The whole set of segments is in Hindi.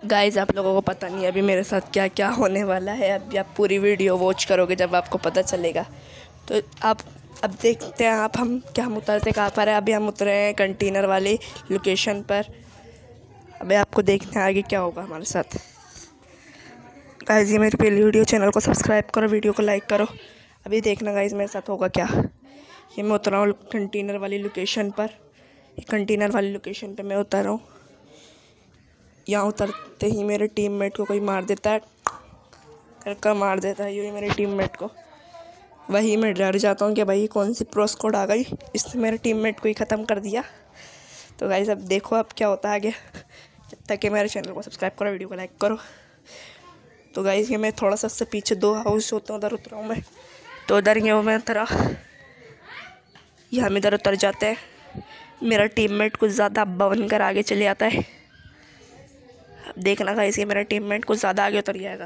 गाइस आप लोगों को पता नहीं अभी मेरे साथ क्या क्या होने वाला है। अभी आप पूरी वीडियो वॉच करोगे जब आपको पता चलेगा। तो आप अब देखते हैं हम उतरते कहाँ पर है। अभी हम उतरे हैं कंटेनर वाली लोकेशन पर। अभी आपको देखना है आगे क्या होगा हमारे साथ। गाइस ये मेरी पहली वीडियो, चैनल को सब्सक्राइब करो, वीडियो को लाइक करो। अभी देखना गाइस मेरे साथ होगा क्या। ये मैं उतरा हूँ कंटेनर वाली लोकेशन पर। कंटेनर वाली लोकेशन पर मैं उतर रहा हूँ। यहाँ उतरते ही मेरे टीममेट को कोई मार देता है, करके मार देता है यूँ ही मेरे टीममेट को। वही मैं डर जाता हूँ कि भाई कौन सी प्रो स्क्वाड आ गई, इसने मेरे टीममेट को ही ख़त्म कर दिया। तो गाइस अब देखो अब क्या होता है आगे। जब तक कि मेरे चैनल को सब्सक्राइब करो, वीडियो को लाइक करो। तो गाइस ये मैं थोड़ा सा उससे पीछे 2 हाउस होते हैं, उधर उतरा हूँ मैं। तो उधर ये मैं उतरा, ये हम इधर उतर जाते हैं। मेरा टीममेट कुछ ज़्यादा अब्बा बनकर आगे चले आता है। अब देखना गाइस ये मेरा टीममेट कुछ ज़्यादा आगे उतर जाएगा।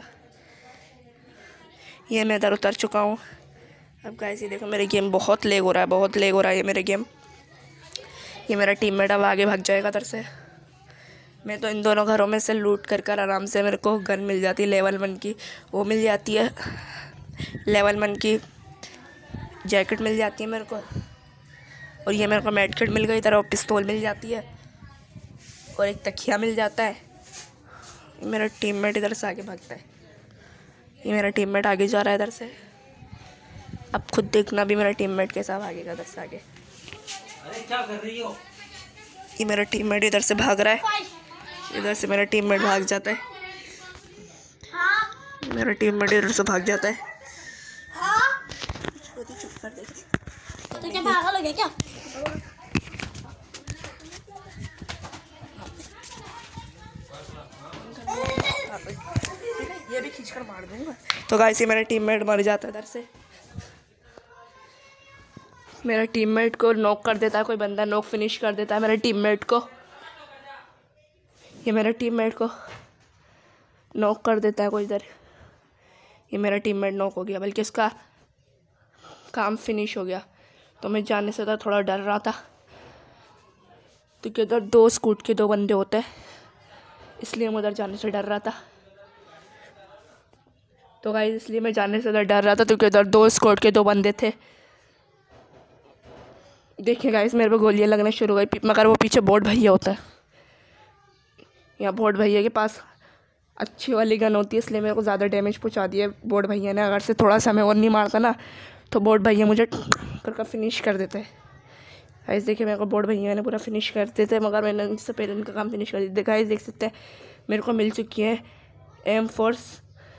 ये मैं इधर उतर चुका हूँ। अब गाइस ये देखो मेरे गेम बहुत लेग हो रहा है, बहुत लेग हो रहा है ये मेरे गेम। ये मेरा टीममेट अब आगे भाग जाएगा इधर से। मैं तो इन दोनों घरों में से लूट कर आराम से मेरे को गन मिल जाती है लेवल 1 की, वो मिल जाती है। लेवल 1 की जैकेट मिल जाती है मेरे को। और ये मेरे को मेड किट मिल गई, तरह पिस्तौल मिल जाती है और एक तकिया मिल जाता है। मेरा टीममेट इधर से आगे भागता है। ये मेरा टीममेट आगे जा रहा है इधर से। अब खुद देखना भी मेरा टीममेट कैसा भागेगा इधर से आगे। अरे क्या कर रही हो? ये मेरा टीममेट इधर से भाग रहा है, इधर से मेरा टीममेट भाग जाता है। मेरा टीममेट इधर से भाग जाता है। चुप कर दे। तो क्या पागल हो गया क्या? ये भी खींच कर मार दूंगा। तो गाइस ये मेरा टीममेट मर जाता है इधर से। मेरा टीममेट को नॉक कर देता है कोई बंदा, नॉक फिनिश कर देता है मेरे टीममेट को। ये मेरे टीममेट को नॉक कर देता है कोई इधर। ये मेरा टीममेट नॉक हो गया, बल्कि उसका काम फिनिश हो गया। तो मैं जाने से तो थोड़ा डर रहा था, क्योंकि उधर 2 स्कूट के 2 बंदे होते हैं, इसलिए मैं उधर जाने से डर रहा था। तो गाइस इसलिए मैं जाने से उधर डर रहा था, क्योंकि उधर 2 स्क्वाड के 2 बंदे थे। देखिए गाइस मेरे पे गोलियां लगना शुरू हो गई, मगर वो पीछे बोट भैया होता है। यहाँ बोट भैया के पास अच्छी वाली गन होती है, इसलिए मेरे को ज़्यादा डैमेज पहुँचा दिया बोट भैया ने। अगर से थोड़ा सा मैं और नहीं मारता ना तो बोट भैया मुझे करके फिनिश कर देते हैं। गाइस देखिए मेरे को बोट भैया ने पूरा फिनिश कर देते थे, मगर मैंने इससे पहले इनका काम फिनिश कर दिया। गाइस देख सकते हैं मेरे को मिल चुकी है एम फोर्स।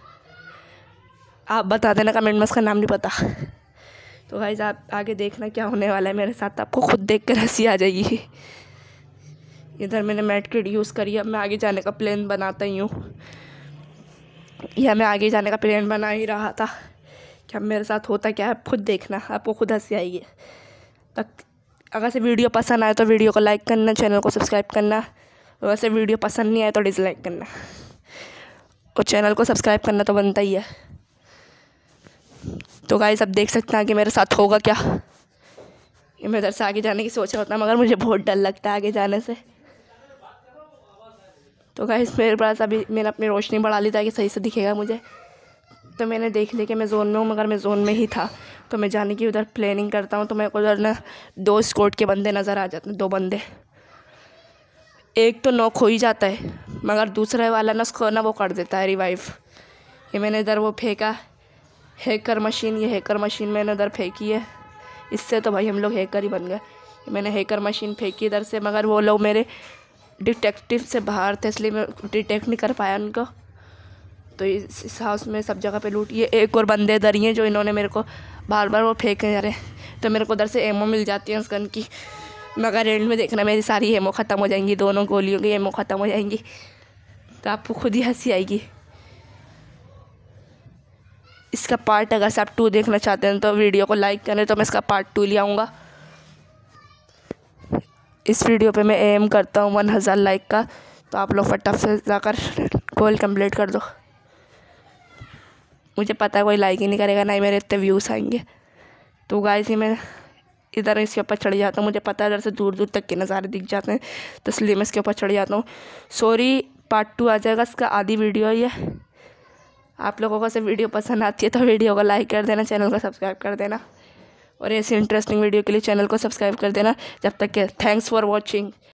आप बता देना कमेंट में, उसका नाम नहीं पता। तो गाइस आप आगे देखना क्या होने वाला है मेरे साथ, आपको खुद देख कर हंसी आ जाएगी। इधर मैंने मेड किट यूज़ करी। अब मैं आगे जाने का प्लान बनाता ही हूँ, या मैं आगे जाने का प्लान बना ही रहा था कि अब मेरे साथ होता क्या है आप खुद देखना, आपको खुद हंसी आएगी। तक अगर से वीडियो पसंद आए तो वीडियो को लाइक करना, चैनल को सब्सक्राइब करना। वैसे वीडियो पसंद नहीं आए तो डिसलाइक करना, और चैनल को सब्सक्राइब करना तो बनता ही है। तो गाइस अब देख सकते हैं कि मेरे साथ होगा क्या। ये मैं इधर से आगे जाने की सोच रहा था, मगर मुझे बहुत डर लगता है आगे जाने से। तो गाइस मेरे पास अभी मैंने अपनी रोशनी बढ़ा ली था कि सही से दिखेगा मुझे। तो मैंने देख लिया कि मैं जोन में हूँ, मगर मैं जोन में ही था। तो मैं जाने की उधर प्लानिंग करता हूँ, तो मेरे को उधर ना 2 स्क्वाड के बंदे नज़र आ जाते हैं, 2 बंदे। एक तो नॉक हो ही जाता है, मगर दूसरे वाला ना उसको ना वो कर देता है रिवाइव। ये मैंने इधर वो फेंका हैकर मशीन, ये हैकर मशीन मैंने उधर फेंकी है। इससे तो भाई हम लोग हैकर ही बन गए। मैंने हैकर मशीन फेंकी इधर से, मगर वो लोग मेरे डिटेक्टिव से बाहर थे, इसलिए मैं डिटेक्ट नहीं कर पाया उनको। तो इस हाउस में सब जगह पे लूट। ये एक और बंदे इधर ही हैं जो इन्होंने मेरे को बार बार वो फेंके जा रहे हैं। तो मेरे को उधर से एमो मिल जाती है उस गन की, मगर एंड में देखना मेरी सारी एमो ख़त्म हो जाएंगी, दोनों गोलियों की एमो ख़त्म हो जाएंगी। तो आपको खुद ही हंसी आएगी। इसका पार्ट अगर से आप 2 देखना चाहते हैं तो वीडियो को लाइक करें, तो मैं इसका पार्ट 2 ले आऊँगा। इस वीडियो पे मैं एम करता हूँ 1000 लाइक का, तो आप लोग फटाफट से जाकर गोल कंप्लीट कर दो। मुझे पता है कोई लाइक ही नहीं करेगा, ना ही मेरे इतने व्यूज़ आएंगे। तो गाइस ये मैं इधर इसके ऊपर चढ़ जाता हूँ। मुझे पता है इधर से दूर दूर तक के नज़ारे दिख जाते हैं, तो इसलिए मैं इसके ऊपर चढ़ जाता हूँ। सॉरी पार्ट 2 आ जाएगा, इसका आधी वीडियो ही है। आप लोगों को से वीडियो पसंद आती है तो वीडियो को लाइक कर देना, चैनल को सब्सक्राइब कर देना और ऐसे इंटरेस्टिंग वीडियो के लिए चैनल को सब्सक्राइब कर देना। जब तक के थैंक्स फॉर वॉचिंग।